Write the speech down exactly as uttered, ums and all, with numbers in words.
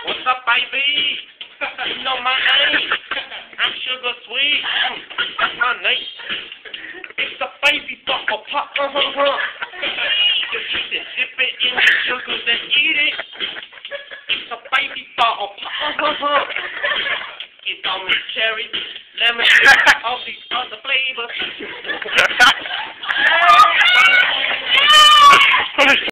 What's up, baby? You know my name. I'm Sugar Sweet. That's my name. It's a baby bottle pop. Uh huh huh. You just dip it in the sugar, then eat it. It's a baby bottle pop. Uh huh huh. It's on the cherry, lemon, all these other flavors.